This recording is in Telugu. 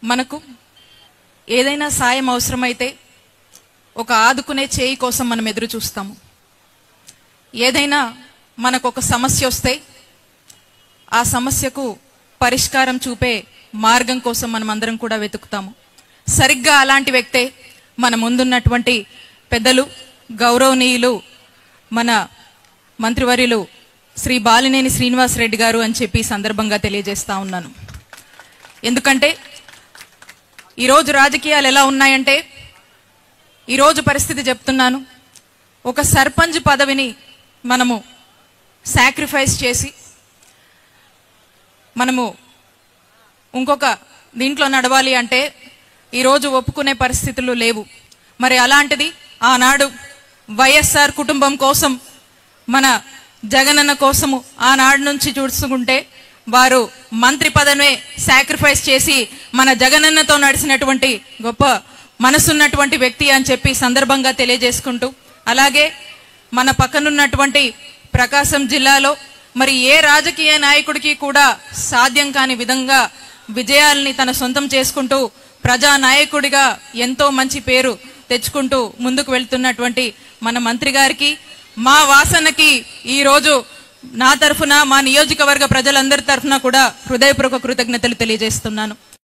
మనకు ఏదైనా సాయం అవసరమైతే ఒక ఆదుకునే చేయి కోసం మనం ఎదురు చూస్తాము. ఏదైనా మనకు ఒక సమస్య వస్తే ఆ సమస్యకు పరిష్కారం చూపే మార్గం కోసం మనం అందరం కూడా వెతుకుతాము. సరిగ్గా అలాంటి వ్యక్తే మన ముందున్నటువంటి పెద్దలు గౌరవనీయులు మన మంత్రివర్యులు శ్రీ బాలినేని శ్రీనివాస్ రెడ్డి గారు అని చెప్పి సందర్భంగా తెలియజేస్తా ఉన్నాను. ఎందుకంటే ఈరోజు రాజకీయాలు ఎలా ఉన్నాయంటే, ఈరోజు పరిస్థితి చెప్తున్నాను, ఒక సర్పంచ్ పదవిని మనము సాక్రిఫైస్ చేసి మనము ఇంకొక దీంట్లో నడవాలి అంటే ఈరోజు ఒప్పుకునే పరిస్థితులు లేవు. మరి అలాంటిది ఆనాడు వైఎస్ఆర్ కుటుంబం కోసం, మన జగనన్న కోసము ఆనాడు నుంచి చూసుకుంటే వారు మంత్రి పదవినే సాక్రిఫైస్ చేసి మన జగనన్నతో నడిచినటువంటి గొప్ప మనసున్నటువంటి వ్యక్తి అని చెప్పి సందర్భంగా తెలియజేసుకుంటూ, అలాగే మన పక్కనున్నటువంటి ప్రకాశం జిల్లాలో మరి ఏ రాజకీయ నాయకుడికి కూడా సాధ్యం కాని విధంగా విజయాల్ని తన సొంతం చేసుకుంటూ ప్రజా నాయకుడిగా ఎంతో మంచి పేరు తెచ్చుకుంటూ ముందుకు వెళ్తున్నటువంటి మన మంత్రి గారికి, మా వాసనకి ఈరోజు నా తరఫున, మా నియోజకవర్గ ప్రజలందరి తరఫున కూడా హృదయపూర్వక కృతజ్ఞతలు తెలియజేస్తున్నాను.